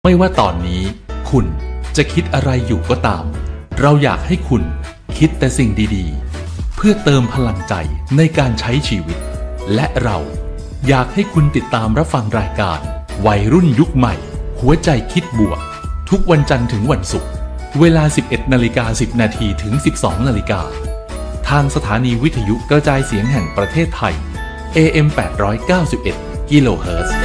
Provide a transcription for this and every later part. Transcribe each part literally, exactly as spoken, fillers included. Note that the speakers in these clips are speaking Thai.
ไม่ว่าตอนนี้คุณจะคิดอะไรอยู่ก็ตามเราอยากให้คุณคิดแต่สิ่งดีๆเพื่อเติมพลังใจในการใช้ชีวิตและเราอยากให้คุณติดตามรับฟังรายการวัยรุ่นยุคใหม่หัวใจคิดบวกทุกวันจันทร์ถึงวันศุกร์เวลา สิบเอ็ดนาฬิกาสิบนาที ถึง สิบสองนาฬิกาทางสถานีวิทยุกระจายเสียงแห่งประเทศไทย เอ เอ็ม แปดร้อยเก้าสิบเอ็ด กิโลเฮิรตซ์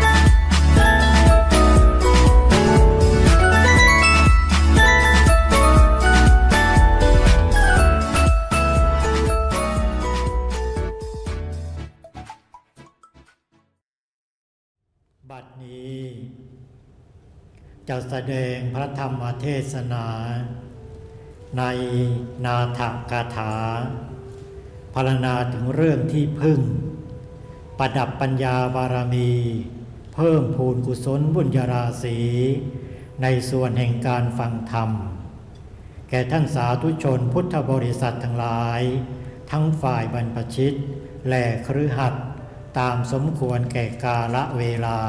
บัดนี้จะแสดงพระธรรมเทศนาในนาถกถาพรรณนาถึงเรื่องที่พึ่งประดับปัญญาบารมีเพิ่มพูนกุศลบุญญาราศีในส่วนแห่งการฟังธรรมแก่ท่านสาธุชนพุทธบริษัททั้งหลายทั้งฝ่ายบรรพชิตและคฤหัสถ์ตามสมควรแก่กาลเวลา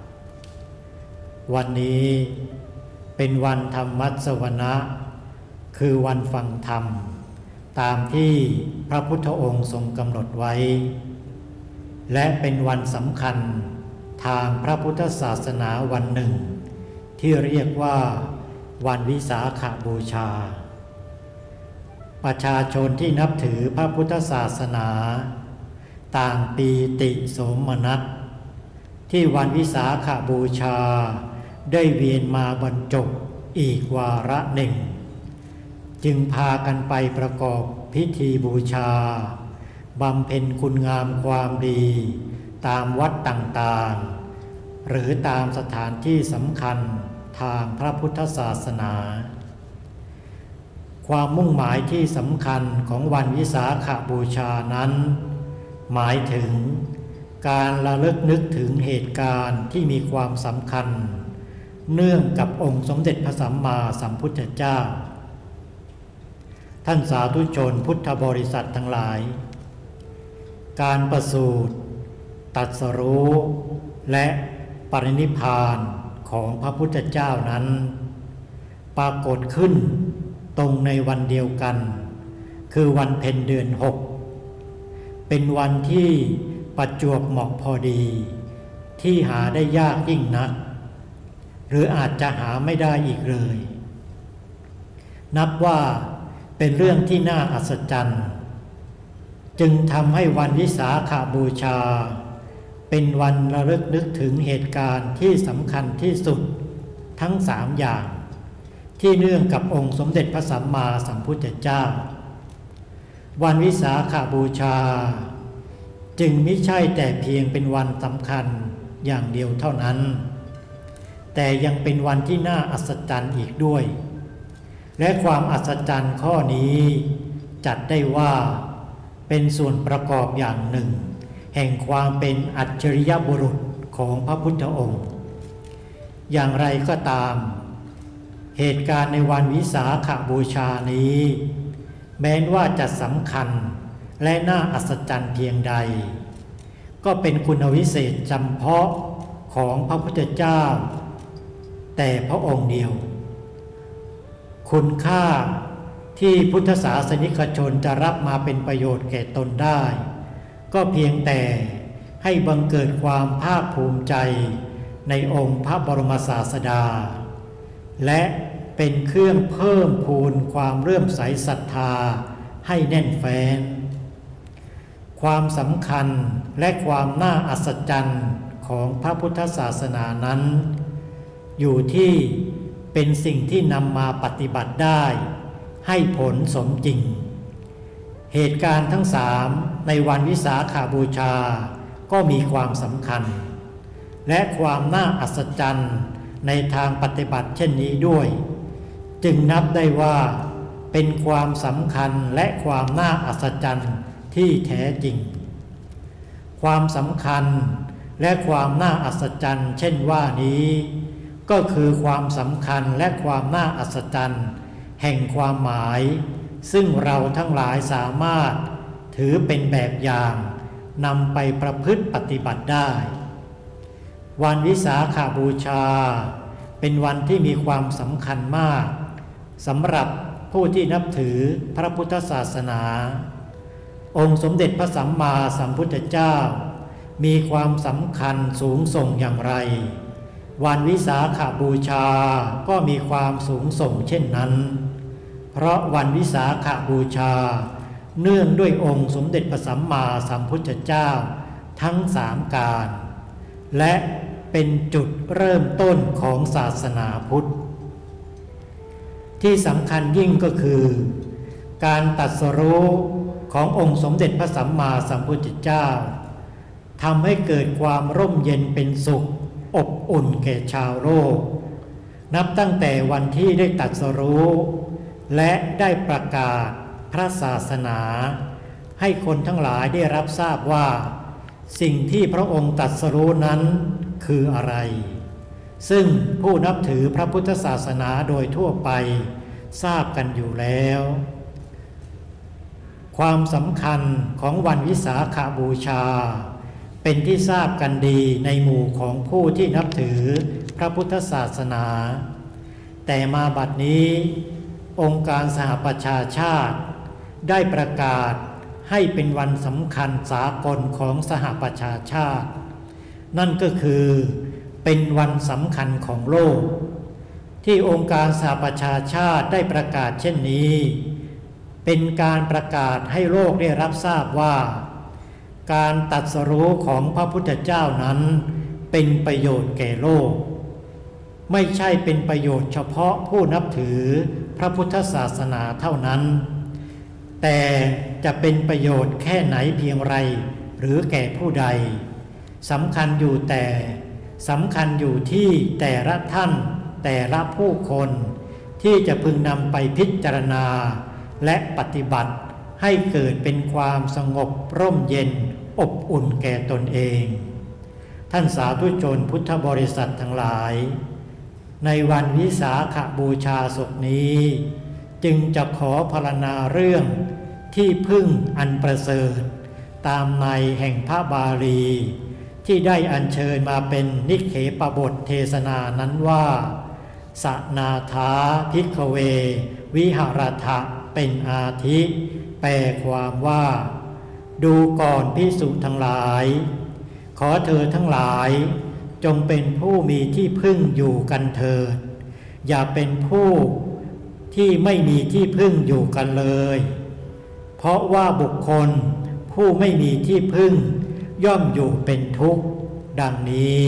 วันนี้เป็นวันธรรมัสวนะคือวันฟังธรรมตามที่พระพุทธองค์ทรงกำหนดไว้และเป็นวันสำคัญทางพระพุทธศาสนาวันหนึ่งที่เรียกว่าวันวิสาขบูชาประชาชนที่นับถือพระพุทธศาสนาต่างปีติโสมนัสที่วันวิสาขบูชาได้เวียนมาบรรจบอีกวาระหนึ่งจึงพากันไปประกอบพิธีบูชาบำเพ็ญคุณงามความดีตามวัดต่างๆหรือตามสถานที่สำคัญทางพระพุทธศาสนาความมุ่งหมายที่สำคัญของวันวิสาขบูชานั้นหมายถึงการระลึกนึกถึงเหตุการณ์ที่มีความสำคัญเนื่องกับองค์สมเด็จพระสัมมาสัมพุทธเจ้าท่านสาธุชนพุทธบริษัททั้งหลายการประสูติตรัสรู้และปรินิพพานของพระพุทธเจ้านั้นปรากฏขึ้นตรงในวันเดียวกันคือวันเพ็ญเดือนหกเป็นวันที่ประจวบเหมาะพอดีที่หาได้ยากยิ่งนักหรืออาจจะหาไม่ได้อีกเลยนับว่าเป็นเรื่องที่น่าอัศจรรย์จึงทำให้วันวิสาขบูชาเป็นวันระลึกนึกถึงเหตุการณ์ที่สำคัญที่สุดทั้งสามอย่างที่เนื่องกับองค์สมเด็จพระสัมมาสัมพุทธเจ้าวันวิสาขบูชาจึงไม่ใช่แต่เพียงเป็นวันสำคัญอย่างเดียวเท่านั้นแต่ยังเป็นวันที่น่าอัศจรรย์อีกด้วยและความอัศจรรย์ข้อนี้จัดได้ว่าเป็นส่วนประกอบอย่างหนึ่งแห่งความเป็นอัจฉริยบุรุษของพระพุทธองค์อย่างไรก็ตามเหตุการณ์ในวันวิสาขบูชานี้แม้ว่าจะสำคัญและน่าอัศจรรย์เพียงใดก็เป็นคุณวิเศษจำเพาะของพระพุทธเจ้าแต่พระองค์เดียวคุณค่าที่พุทธศาสนิกชนจะรับมาเป็นประโยชน์แก่ตนได้ก็เพียงแต่ให้บังเกิดความภาคภูมิใจในองค์พระบรมศาสดาและเป็นเครื่องเพิ่มพูนความเลื่อมใสศรัทธาให้แน่นแฟ้นความสำคัญและความน่าอัศจรรย์ของพระพุทธศาสนานั้นอยู่ที่เป็นสิ่งที่นำมาปฏิบัติได้ให้ผลสมจริงเหตุการณ์ทั้งสามในวันวิสาขบูชาก็มีความสำคัญและความน่าอัศจรรย์ในทางปฏิบัติเช่นนี้ด้วยจึงนับได้ว่าเป็นความสำคัญและความน่าอัศจรรย์ที่แท้จริงความสำคัญและความน่าอัศจรรย์เช่นว่านี้ก็คือความสำคัญและความน่าอัศจรรย์แห่งความหมายซึ่งเราทั้งหลายสามารถถือเป็นแบบอย่างนำไปประพฤติปฏิบัติได้วันวิสาขบูชา เเป็นวันที่มีความสำคัญมากสำหรับผู้ที่นับถือพระพุทธศาสนาองค์สมเด็จพระสัมมาสัมพุทธเจ้ามีความสำคัญสูงส่งอย่างไรวันวิสาขบูชาก็มีความสูงส่งเช่นนั้นเพราะวันวิสาขบูชาเนื่องด้วยองค์สมเด็จพระสัมมาสัมพุทธเจ้าทั้งสามการและเป็นจุดเริ่มต้นของศาสนาพุทธที่สำคัญยิ่งก็คือการตรัสรู้ขององค์สมเด็จพระสัมมาสัมพุทธเจ้าทำให้เกิดความร่มเย็นเป็นสุขอบอุ่นแก่ชาวโลกนับตั้งแต่วันที่ได้ตรัสรู้และได้ประกาศพระศาสนาให้คนทั้งหลายได้รับทราบว่าสิ่งที่พระองค์ตรัสรู้นั้นคืออะไรซึ่งผู้นับถือพระพุทธศาสนาโดยทั่วไปทราบกันอยู่แล้วความสำคัญของวันวิสาขบูชาเป็นที่ทราบกันดีในหมู่ของผู้ที่นับถือพระพุทธศาสนาแต่มาบัดนี้องค์การสหประชาชาติได้ประกาศให้เป็นวันสำคัญสากลของสหประชาชาตินั่นก็คือเป็นวันสำคัญของโลกที่องค์การสหประชาชาติได้ประกาศเช่นนี้เป็นการประกาศให้โลกได้รับทราบว่าการตรัสรู้ของพระพุทธเจ้านั้นเป็นประโยชน์แก่โลกไม่ใช่เป็นประโยชน์เฉพาะผู้นับถือพระพุทธศาสนาเท่านั้นแต่จะเป็นประโยชน์แค่ไหนเพียงไรหรือแก่ผู้ใดสำคัญอยู่แต่สำคัญอยู่ที่แต่ละท่านแต่ละผู้คนที่จะพึงนำไปพิจารณาและปฏิบัติให้เกิดเป็นความสงบร่มเย็นอบอุ่นแก่ตนเองท่านสาธุชนพุทธบริษัททั้งหลายในวันวิสาขบูชาศกนี้จึงจะขอพรรณนาเรื่องที่พึ่งอันประเสริฐตามในแห่งพระบาลีที่ได้อัญเชิญมาเป็นนิเขปบทเทศนานั้นว่าสนาถาภิกขเววิหารถะเป็นอาทิแปลความว่าดูก่อนภิกษุทั้งหลายขอเธอทั้งหลายจงเป็นผู้มีที่พึ่งอยู่กันเถิดอย่าเป็นผู้ที่ไม่มีที่พึ่งอยู่กันเลยเพราะว่าบุคคลผู้ไม่มีที่พึ่งย่อมอยู่เป็นทุกข์ดังนี้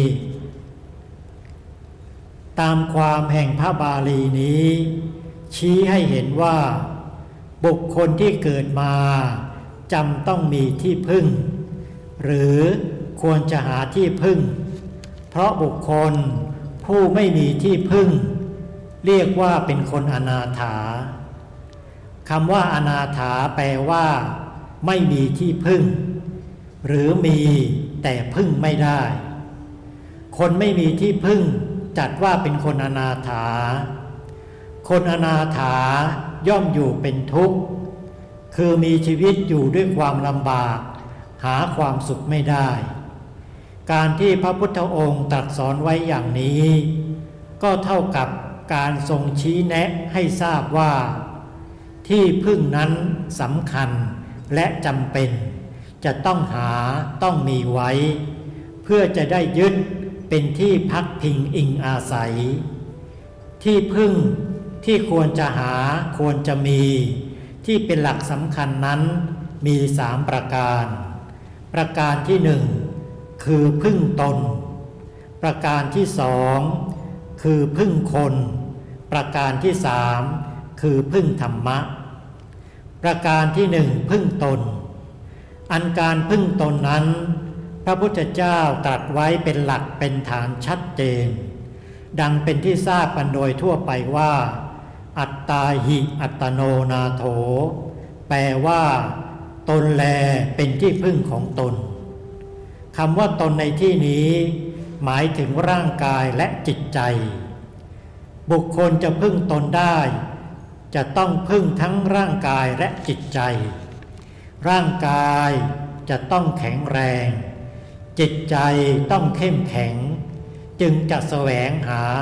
ตามความแห่งพระบาลีนี้ชี้ให้เห็นว่าบุคคลที่เกิดมาจำต้องมีที่พึ่งหรือควรจะหาที่พึ่งเพราะบุคคลผู้ไม่มีที่พึ่งเรียกว่าเป็นคนอนาถาคำว่าอนาถาแปลว่าไม่มีที่พึ่งหรือมีแต่พึ่งไม่ได้คนไม่มีที่พึ่งจัดว่าเป็นคนอนาถาคนอนาถาย่อมอยู่เป็นทุกข์คือมีชีวิตอยู่ด้วยความลำบากหาความสุขไม่ได้การที่พระพุทธองค์ตรัสสอนไว้อย่างนี้ก็เท่ากับการทรงชี้แนะให้ทราบว่าที่พึ่งนั้นสำคัญและจำเป็นจะต้องหาต้องมีไว้เพื่อจะได้ยึดเป็นที่พักพิงอิงอาศัยที่พึ่งที่ควรจะหาควรจะมีที่เป็นหลักสำคัญนั้นมีสามประการประการที่หนึ่งคือพึ่งตนประการที่สองคือพึ่งคนประการที่สามคือพึ่งธรรมะประการที่หนึ่งพึ่งตนอันการพึ่งตนนั้นพระพุทธเจ้าตรัสไว้เป็นหลักเป็นฐานชัดเจนดังเป็นที่ทราบกันโดยทั่วไปว่าอัตตาหิอัตโนนาโถแปลว่าตนแลเป็นที่พึ่งของตนคำว่าตนในที่นี้หมายถึงร่างกายและจิตใจบุคคลจะพึ่งตนได้จะต้องพึ่งทั้งร่างกายและจิตใจร่างกายจะต้องแข็งแรงจิตใจต้องเข้มแข็งจึงจะแสวงหา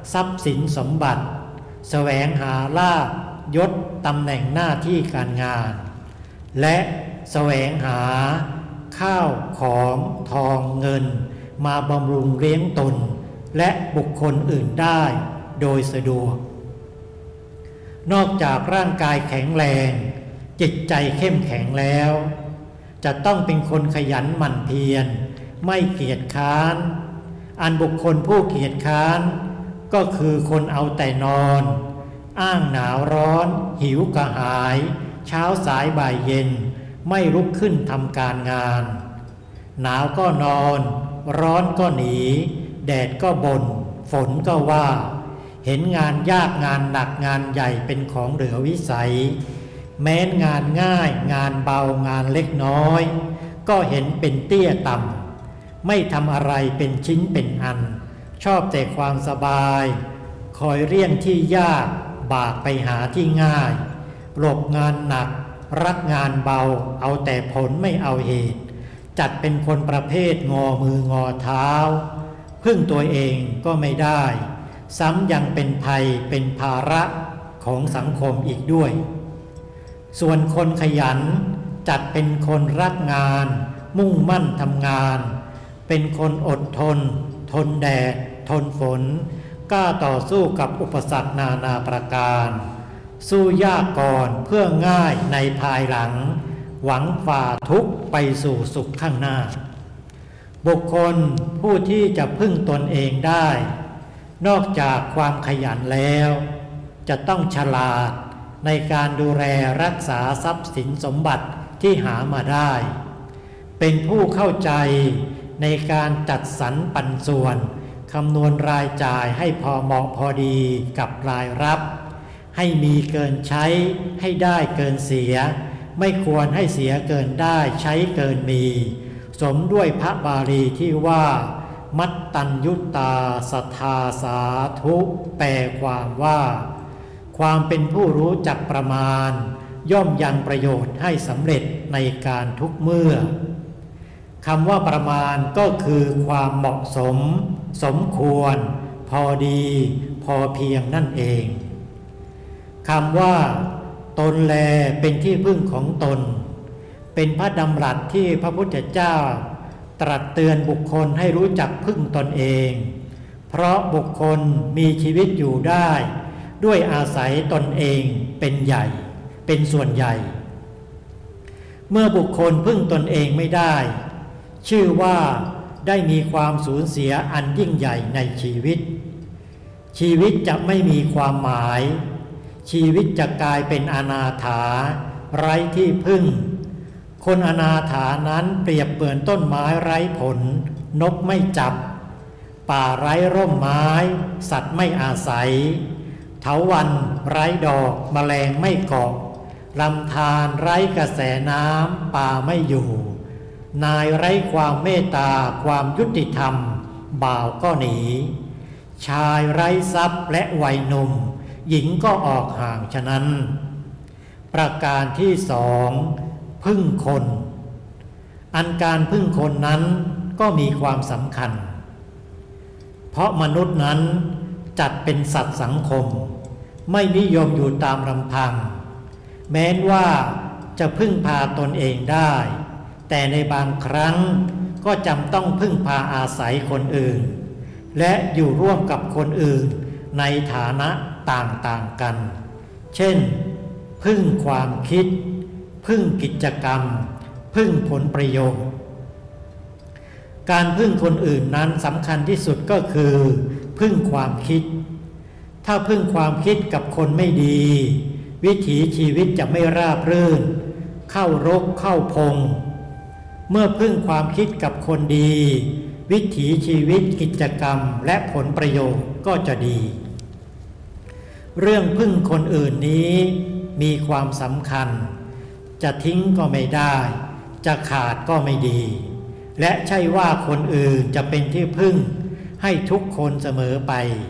ทรัพย์สินสมบัติแสวงหาลาภยศตำแหน่งหน้าที่การงานและแสวงหาข้าวของทองเงินมาบำรุงเลี้ยงตนและบุคคลอื่นได้โดยสะดวกนอกจากร่างกายแข็งแรงจิตใจเข้มแข็งแล้วจะต้องเป็นคนขยันหมั่นเพียรไม่เกียจค้านอันบุคคลผู้เกียจค้านก็คือคนเอาแต่นอนอ้างหนาวร้อนหิวกระหายเช้าสายบ่ายเย็นไม่ลุกขึ้นทำการงานหนาวก็นอนร้อนก็หนีแดดก็บ่นฝนก็ว่าเห็นงานยากงานหนักงานใหญ่เป็นของเหลือวิสัยแม้นงานง่ายงานเบางานเล็กน้อยก็เห็นเป็นเตี้ยต่ำไม่ทำอะไรเป็นชิ้นเป็นอันชอบแต่ความสบายคอยเลี่ยงที่ยากบากไปหาที่ง่ายหลบงานหนักรักงานเบาเอาแต่ผลไม่เอาเหตุจัดเป็นคนประเภทงอมืองอเท้าพึ่งตัวเองก็ไม่ได้ซ้ำยังเป็นภัยเป็นภาระของสังคมอีกด้วยส่วนคนขยันจัดเป็นคนรักงานมุ่งมั่นทำงานเป็นคนอดทนทนแดดทนฝนกล้าต่อสู้กับอุปสรรคนานาประการสู้ยากก่อนเพื่อง่ายในภายหลังหวังฝ่าทุกข์ไปสู่สุขข้างหน้าบุคคลผู้ที่จะพึ่งตนเองได้นอกจากความขยันแล้วจะต้องฉลาดในการดูแลรักษาทรัพย์สินสมบัติที่หามาได้เป็นผู้เข้าใจในการจัดสรรปันส่วนคำนวณรายจ่ายให้พอเหมาะพอดีกับรายรับให้มีเกินใช้ให้ได้เกินเสียไม่ควรให้เสียเกินได้ใช้เกินมีสมด้วยพระบาลีที่ว่ามัตตัญญุตาสัทธาสาธุแปลความว่าความเป็นผู้รู้จักประมาณย่อมยังประโยชน์ให้สำเร็จในการทุกเมื่อคำว่าประมาณก็คือความเหมาะสมสมควรพอดีพอเพียงนั่นเองคำว่าตนแลเป็นที่พึ่งของตนเป็นพระดำรัสที่พระพุทธเจ้าตรัสเตือนบุคคลให้รู้จักพึ่งตนเองเพราะบุคคลมีชีวิตอยู่ได้ด้วยอาศัยตนเองเป็นใหญ่เป็นส่วนใหญ่เมื่อบุคคลพึ่งตนเองไม่ได้ชื่อว่าได้มีความสูญเสียอันยิ่งใหญ่ในชีวิตชีวิตจะไม่มีความหมายชีวิตจะกลายเป็นอนาถาไร้ที่พึ่งคนอนาถานั้นเปรียบเหมือนต้นไม้ไร้ผลนกไม่จับป่าไร้ร่มไม้สัตว์ไม่อาศัยเถาวัลย์ไร้ดอกแมลงไม่เกาะลำธารไร้กระแสน้ำป่าไม่อยู่นายไร้ความเมตตาความยุติธรรมบ่าวก็หนีชายไร้ทรัพย์และวัยหนุ่มหญิงก็ออกห่างฉะนั้นประการที่สองพึ่งคนอันการพึ่งคนนั้นก็มีความสำคัญเพราะมนุษย์นั้นจัดเป็นสัตว์สังคมไม่นิยมอยู่ตามลำพังแม้ว่าจะพึ่งพาตนเองได้แต่ในบางครั้งก็จำต้องพึ่งพาอาศัยคนอื่นและอยู่ร่วมกับคนอื่นในฐานะต่างๆกันเช่นพึ่งความคิดพึ่งกิจกรรมพึ่งผลประโยชน์การพึ่งคนอื่นนั้นสำคัญที่สุดก็คือพึ่งความคิดถ้าพึ่งความคิดกับคนไม่ดีวิถีชีวิตจะไม่ราบรื่นเข้ารกเข้าพงเมื่อพึ่งความคิดกับคนดีวิถีชีวิตกิจกรรมและผลประโยชน์ก็จะดีเรื่องพึ่งคนอื่นนี้มีความสำคัญจะทิ้งก็ไม่ได้จะขาดก็ไม่ดีและใช่ว่าคนอื่นจะเป็นที่พึ่งให้ทุกคนเสมอไป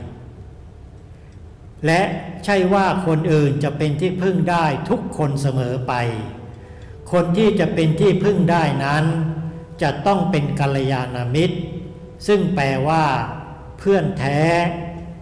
และใช่ว่าคนอื่นจะเป็นที่พึ่งได้ทุกคนเสมอไปคนที่จะเป็นที่พึ่งได้นั้นจะต้องเป็นกัลยาณมิตรซึ่งแปลว่าเพื่อนแท้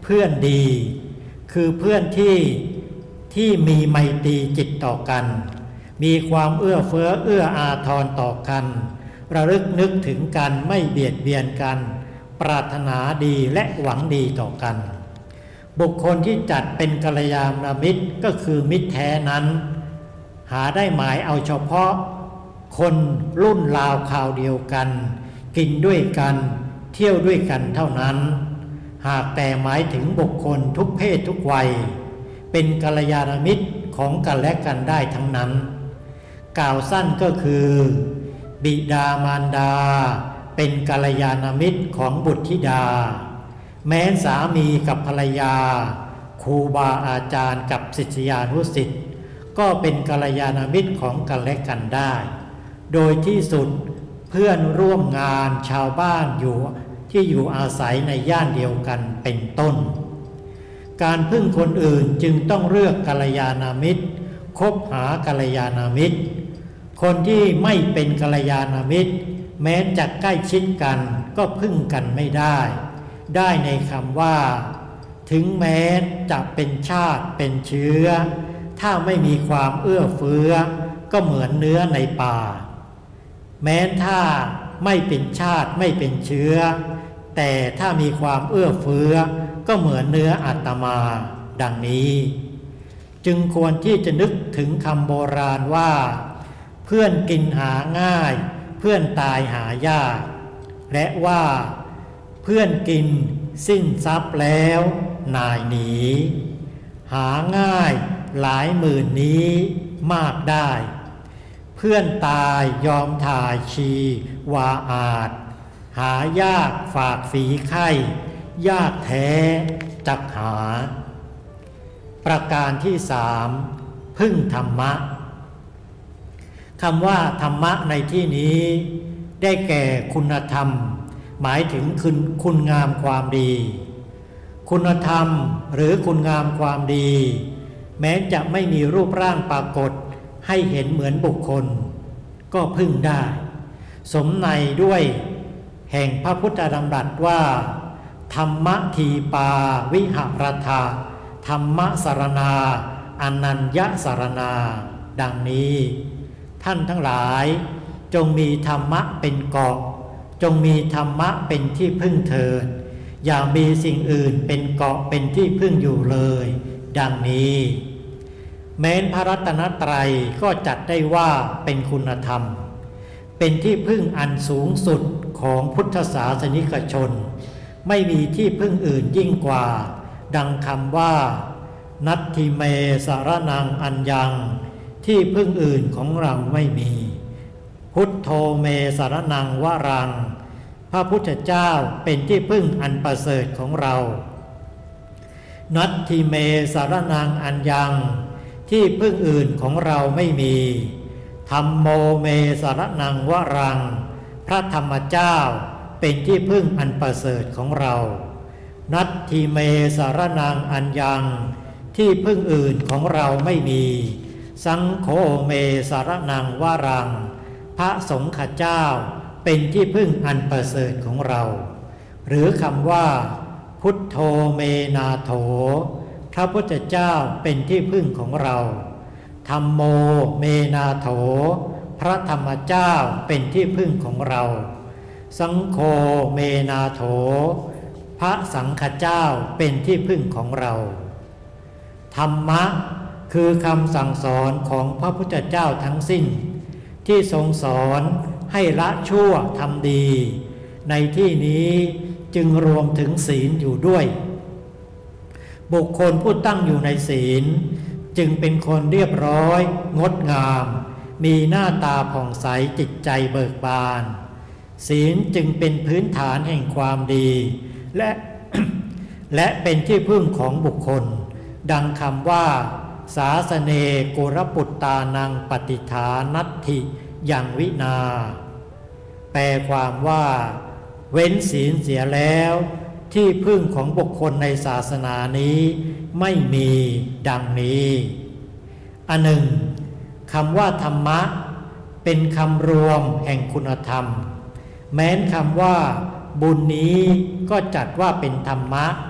เพื่อนดีคือเพื่อนที่ที่มีไมตรีจิตต่อกันมีความเอื้อเฟื้อเอื้ออาทรต่อกันระลึกนึกถึงกันไม่เบียดเบียนกันปรารถนาดีและหวังดีต่อกันบุคคลที่จัดเป็นกัลยาณมิตรก็คือมิตรแท้นั้นหาได้หมายเอาเฉพาะคนรุ่นราวคราวเดียวกันกินด้วยกันเที่ยวด้วยกันเท่านั้นหากแต่หมายถึงบุคคลทุกเพศทุกวัยเป็นกัลยาณมิตรของกันและกันได้ทั้งนั้นกล่าวสั้นก็คือบิดามารดาเป็นกัลยาณมิตรของบุตรธิดาแม้สามีกับภรรยาครูบาอาจารย์กับศิษยานุศิษย์ก็เป็นกัลยาณมิตรของกันและกันได้โดยที่สุดเพื่อนร่วมงานชาวบ้านอยู่ที่อยู่อาศัยในย่านเดียวกันเป็นต้นการพึ่งคนอื่นจึงต้องเลือกกัลยาณมิตรคบหากัลยาณมิตรคนที่ไม่เป็นกัลยาณมิตรแม้จะใกล้ชิดกันก็พึ่งกันไม่ได้ได้ในคำว่าถึงแม้จะเป็นชาติเป็นเชื้อถ้าไม่มีความเอื้อเฟื้อก็เหมือนเนื้อในป่าแม้ถ้าไม่เป็นชาติไม่เป็นเชื้อแต่ถ้ามีความเอื้อเฟื้อก็เหมือนเนื้ออาตมาดังนี้จึงควรที่จะนึกถึงคำโบราณว่าเพื่อนกินหาง่ายเพื่อนตายหายากและว่าเพื่อนกินสิ้นทรัพย์แล้วนายหนีหาง่ายหลายหมื่นนี้มากได้เพื่อนตายยอมถ่ายชีวาอาจหายากฝากฝีไข่ยากแท้จักหาประการที่สามพึ่งธรรมะคำว่าธรรมะในที่นี้ได้แก่คุณธรรมหมายถึงคุณคุณงามความดีคุณธรรมหรือคุณงามความดีแม้จะไม่มีรูปร่างปรากฏให้เห็นเหมือนบุคคลก็พึ่งได้สมในด้วยแห่งพระพุทธดำรัสว่าธรรมทีปาวิหรธาธรรมสรณาอนัญญสรณาดังนี้ท่านทั้งหลายจงมีธรรมะเป็นเกาะจงมีธรรมะเป็นที่พึ่งเถิดอย่ามีสิ่งอื่นเป็นเกาะเป็นที่พึ่งอยู่เลยดังนี้แม้นพระรัตนตรัยก็จัดได้ว่าเป็นคุณธรรมเป็นที่พึ่งอันสูงสุดของพุทธศาสนิกชนไม่มีที่พึ่งอื่นยิ่งกว่าดังคำว่านัตถิเมสารนังอัญญังที่พึ่งอื่นของเราไม่มีพุทโธเมสารนังวรังพระพุทธเจ้าเป็นที่พึ่งอันประเสริฐของเรานัตถิเมสารนังอัญญังที่พึ่งอื่นของเราไม่มีธัมโมเมสารนังวรังพระธรรมเจ้าเป็นที่พึ่งอันประเสริฐของเรานัตถิเมสารนังอัญญังที่พึ่งอื่นของเราไม่มีสังโฆเมสารนังวรังพระสงฆ์เจ้าเป็นที่พึ่งอันประเสริฐของเราหรือคำว่าพุทโธเมนาโถพระพุทธเจ้าเป็นที่พึ่งของเราธัมโมเมนาโถพระธรรมเจ้าเป็นที่พึ่งของเราสังโฆเมนาโถพระสังฆเจ้าเป็นที่พึ่งของเราธรรมะคือคำสั่งสอนของพระพุทธเจ้าทั้งสิ้นที่ทรงสอนให้ละชั่วทำดีในที่นี้จึงรวมถึงศีลอยู่ด้วยบุคคลผู้ตั้งอยู่ในศีลจึงเป็นคนเรียบร้อยงดงามมีหน้าตาผ่องใสจิตใจเบิกบานศีลจึงเป็นพื้นฐานแห่งความดีและ และเป็นที่พึ่งของบุคคลดังคำว่าสาสเนกุรปุตตานังปฏิฐานัตถิยังวินาแปลความว่าเว้นศีลเสียแล้วที่พึ่งของบุคคลในศาสนานี้ไม่มีดังนี้อันหนึ่งคำว่าธรรมะเป็นคำรวมแห่งคุณธรรมแม้นคำว่าบุญนี้ก็จัดว่าเป็นธรรมะ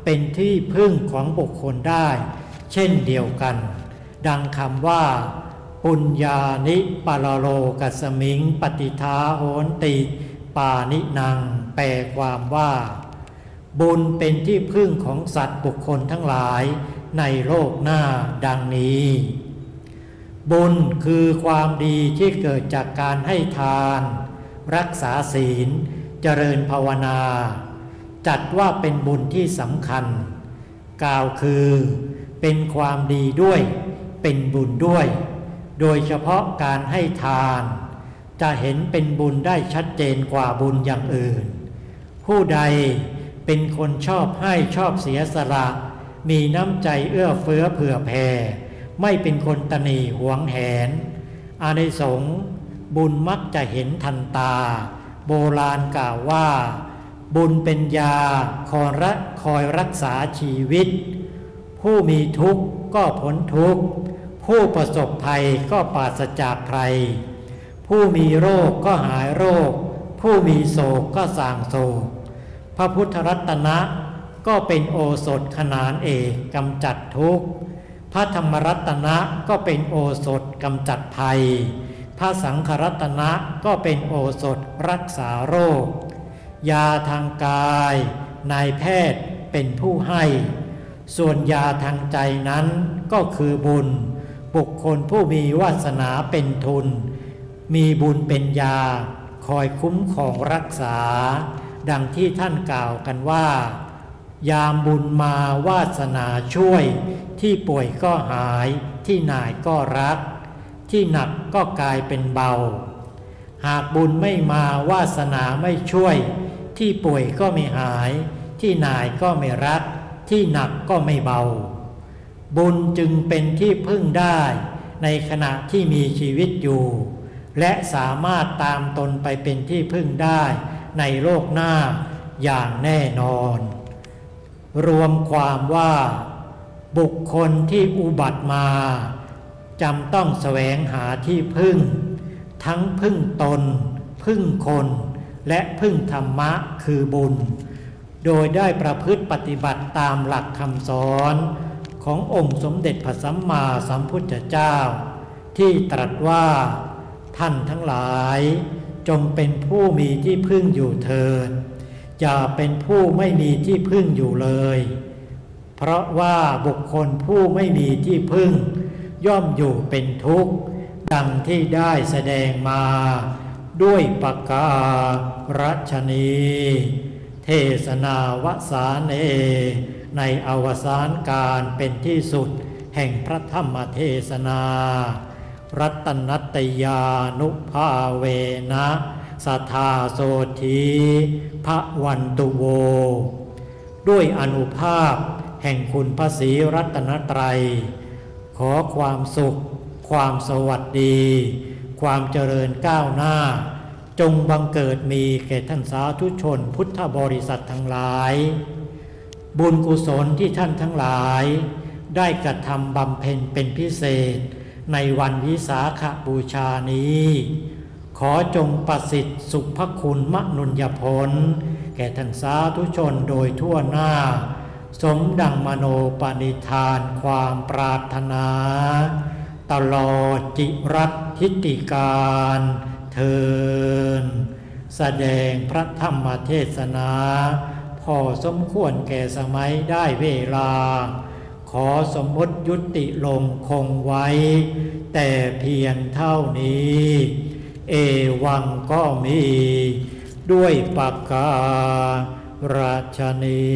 เป็นที่พึ่งของบุคคลได้เช่นเดียวกันดังคำว่าปุญญานิปะโลกัสสมิงปฏิทาโหนติปานินังแปลความว่าบุญเป็นที่พึ่งของสัตว์บุคคลทั้งหลายในโลกหน้าดังนี้บุญคือความดีที่เกิดจากการให้ทานรักษาศีลเจริญภาวนาจัดว่าเป็นบุญที่สำคัญกล่าวคือเป็นความดีด้วยเป็นบุญด้วยโดยเฉพาะการให้ทานจะเห็นเป็นบุญได้ชัดเจนกว่าบุญอย่างอื่นผู้ใดเป็นคนชอบให้ชอบเสียสละมีน้ำใจเอื้อเฟื้อเผื่อแผ่ไม่เป็นคนตนีหวงแหนอานิสงส์บุญมักจะเห็นทันตาโบราณกล่าวว่าบุญเป็นยาคอยรักคอยรักษาชีวิตผู้มีทุกข์ก็พ้นทุกข์ผู้ประสบภัยก็ปราศจากภัยผู้มีโรคก็หายโรคผู้มีโศกก็ส่างโศกพระพุทธรัตนะก็เป็นโอสถขนานเอกกำจัดทุกข์พระธรรมรัตนะก็เป็นโอสถกำจัดภัยพระสังฆรัตนะก็เป็นโอสถรักษาโรคยาทางกายนายแพทย์เป็นผู้ให้ส่วนยาทางใจนั้นก็คือบุญบุคคลผู้มีวาสนาเป็นทุนมีบุญเป็นยาคอยคุ้มครองรักษาดังที่ท่านกล่าวกันว่ายามบุญมาวาสนาช่วยที่ป่วยก็หายที่หน่ายก็รักที่หนักก็กลายเป็นเบาหากบุญไม่มาวาสนาไม่ช่วยที่ป่วยก็ไม่หายที่หน่ายก็ไม่รักที่หนักก็ไม่เบาบุญจึงเป็นที่พึ่งได้ในขณะที่มีชีวิตอยู่และสามารถตามตนไปเป็นที่พึ่งได้ในโลกหน้าอย่างแน่นอนรวมความว่าบุคคลที่อุบัติมาจำต้องแสวงหาที่พึ่งทั้งพึ่งตนพึ่งคนและพึ่งธรรมะคือบุญโดยได้ประพฤติปฏิบัติตามหลักคำสอนขององค์สมเด็จพระสัมมาสัมพุทธเจ้าที่ตรัสว่าท่านทั้งหลายจงเป็นผู้มีที่พึ่งอยู่เถิดอย่าเป็นผู้ไม่มีที่พึ่งอยู่เลยเพราะว่าบุคคลผู้ไม่มีที่พึ่งย่อมอยู่เป็นทุกข์ดังที่ได้แสดงมาด้วยปการฉณีเทศนาวสาเนในอวสานการเป็นที่สุดแห่งพระธรรมเทศนารัตนัตยานุภาเวนะสัทธาโสธีภวันตุโวด้วยอานุภาพแห่งคุณพระศรีรัตนตรัยขอความสุขความสวัสดีความเจริญก้าวหน้าจงบังเกิดมีแก่ท่านสาธุชนพุทธบริษัททั้งหลายบุญกุศลที่ท่านทั้งหลายได้กระทำบำเพ็ญเป็นพิเศษในวันวิสาขบูชานี้ขอจงประสิทธิ์สุภคุณมนุญญผลแก่ท่านสาธุชนโดยทั่วหน้าสมดังมโนปณิธานความปรารถนาตลอดจิรัตทิติการเทินแสดงพระธรรมเทศนาพอสมควรแก่สมัยได้เวลาขอสมมติยุติลงคงไว้แต่เพียงเท่านี้เอวังก็มีด้วยปากการฉณี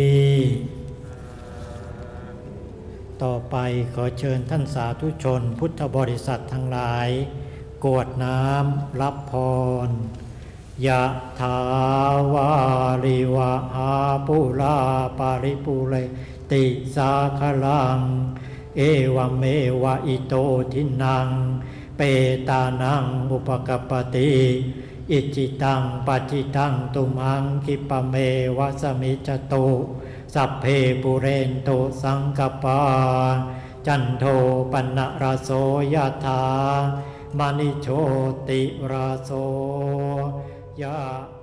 ต่อไปขอเชิญท่านสาธุชนพุทธบริษัททั้งหลายกรวดน้ำรับพรยะถาวาริวะหาปุราปาริปุเรติสาคลังเอวเมวะอิโตทินังเปตานังอุปกัปปติอิจิตังปัจจิตังตุมังคิปะเมวะสมิจจตุสัพเพปุเรนโตสังกปาจันโทปนะระโสยถามณิโชติราโสยะ